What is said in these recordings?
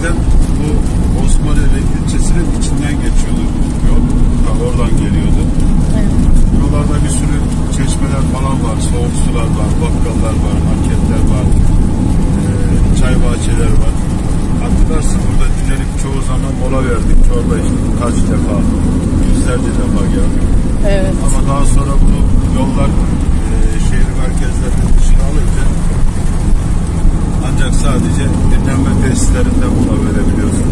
eskiden bu Osmaneli ilçesinin içinden geçiyordu yol. Oradan geliyordu. Evet. Buralarda bir sürü çeşmeler falan var, soğuk sular var, bakkallar var, marketler var, çay bahçeleri var. Hatırlarsın burada dinlenip çoğu zaman mola verdik, çorba içtik, kaç defa, yüzlerce defa geldik. Evet. Ama daha sonra bu yollar şehir merkezlerinin dışına alınca ancak sadece dinlenme tesislerinde mola verebiliyorsun.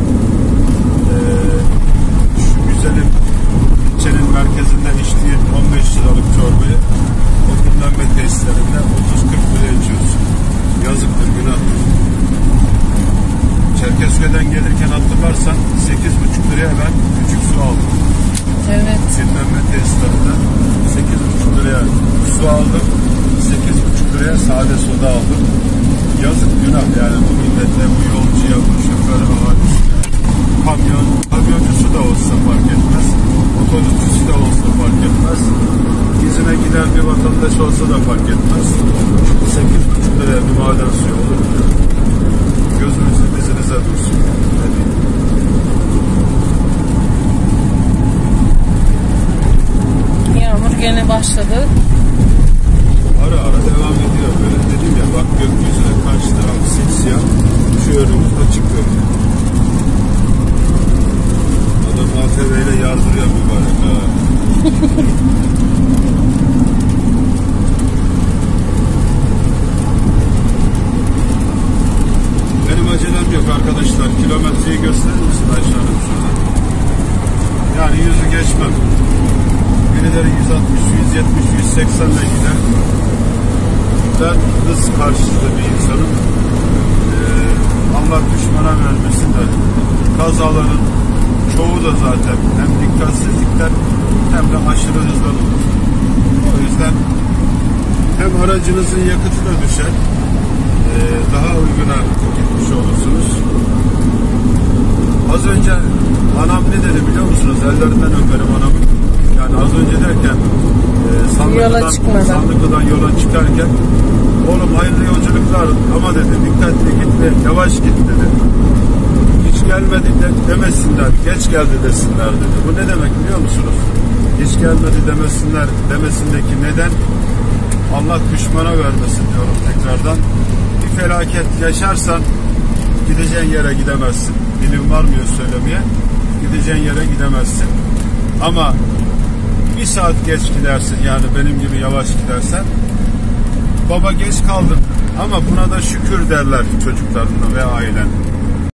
Şu güzelim ilçenin merkezinde içtiğin 15 liralık çorbayı o dinlenme tesislerinde 30-40 liraya içiyorsun. Yazıktır, günahtır. Çerkezköy'den gelirken hatırlarsan 8,5 liraya ben küçük su aldım. Evet. Dinlenme tesislerinde 8,5 liraya su aldım. 8,5 liraya sade soda aldım. Yazık, günah yani bu millete, bu yolcuya, bu şoför ahalisine. Kamyoncusu da olsa fark etmez. Otobüsçüsü de olsa fark etmez. İzine giden bir vatandaş olsa da fark etmez. 8,5 liraya bir maden suyu olur. Gözünüzün dizinize dursun. Ne diyeyim? Yağmur gene başladı. Ara ara devam ediyor böyle. Dedim ya bak, gökyüzüne karşı taraf simsiyah. Şu önümüz açık görünüyor. Adam ATV ile yardırıyor mübarek ha. Benim acelem yok arkadaşlar. Kilometreyi gösterir misin Ayşe Hanım şurada? Yani 100'ü geçmem. Birileri 160, 170, 180 ile gider. Ben hız karşıtı bir insanım. Allah düşmana vermesin de kazaların çoğu da zaten hem dikkatsizlikten hem de aşırı hızdan olur. O yüzden hem aracınızın yakıtı da düşer, daha uyguna gitmiş olursunuz. Az önce anam ne dedi biliyor musunuz? Ellerinden öperim anamı. Yani az önce derken Sandıklı'dan yola çıkarken oğlum hayırlı yolculuklar ama dedi, dikkatli git ve yavaş git dedi. Hiç gelmedi demesinler, geç geldi desinler dedi. Bu ne demek biliyor musunuz? Hiç gelmedi demesindeki neden Allah düşmana vermesin diyorum tekrardan. Bir felaket yaşarsan gideceğin yere gidemezsin. Dilim varmıyor söylemeye. Gideceğin yere gidemezsin. Ama bir saat geç gidersin, yani benim gibi yavaş gidersen, baba geç kaldın ama buna da şükür derler çocuklarına ve ailen.